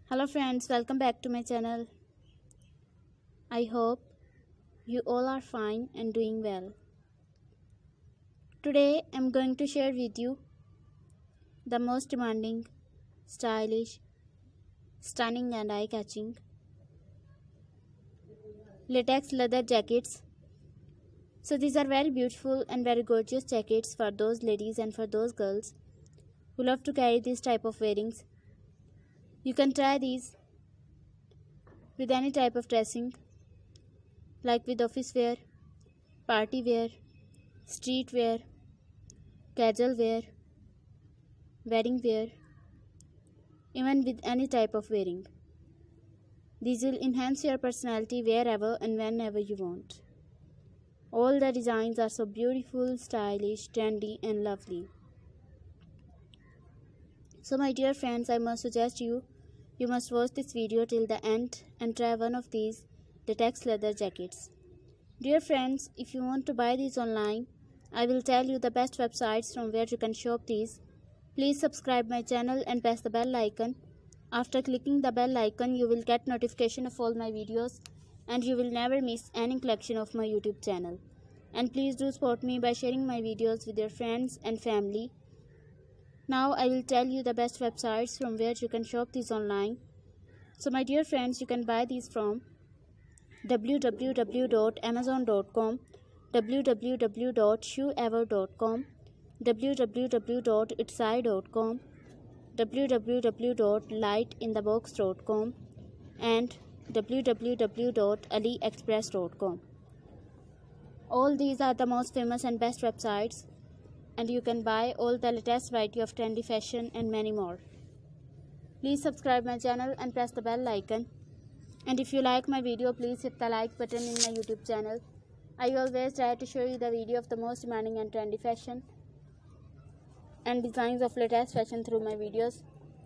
Hello friends, welcome back to my channel. I hope you all are fine and doing well. Today I'm going to share with you the most demanding, stylish, stunning and eye-catching latex leather jackets. So these are very beautiful and very gorgeous jackets for those ladies and for those girls who love to carry this type of wearings. You can try these with any type of dressing, like with office wear, party wear, street wear, casual wear, wedding wear, even with any type of wearing. These will enhance your personality wherever and whenever you want. All the designs are so beautiful, stylish, trendy and lovely. So my dear friends, I must suggest you must watch this video till the end and try one of these latex leather jackets. Dear friends, if you want to buy these online, I will tell you the best websites from where you can shop these. Please subscribe my channel and press the bell icon. After clicking the bell icon, you will get notification of all my videos and you will never miss any collection of my YouTube channel. And please do support me by sharing my videos with your friends and family. Now I will tell you the best websites from where you can shop these online. So my dear friends, you can buy these from www.amazon.com, www.shoeever.com, www.etsy.com, www.lightinthebox.com and www.aliexpress.com. All these are the most famous and best websites, and you can buy all the latest variety of trendy fashion and many more. Please subscribe my channel and press the bell icon. And if you like my video, please hit the like button in my YouTube channel. I always try to show you the video of the most demanding and trendy fashion and designs of latest fashion through my videos.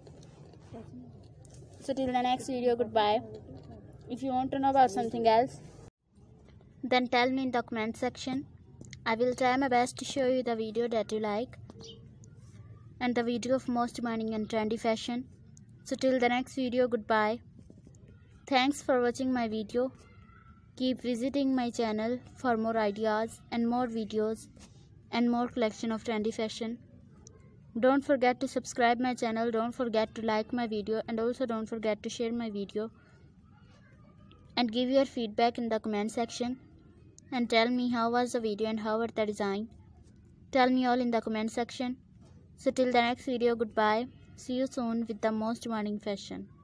So till the next video, goodbye. If you want to know about something else, then tell me in the comment section. I will try my best to show you the video that you like and the video of most demanding and trendy fashion. So till the next video, goodbye. Thanks for watching my video. Keep visiting my channel for more ideas and more videos and more collection of trendy fashion. Don't forget to subscribe my channel, don't forget to like my video, and also don't forget to share my video and give your feedback in the comment section and tell me how was the video and how was the design. Tell me all in the comment section. So till the next video, goodbye. See you soon with the most demanding fashion.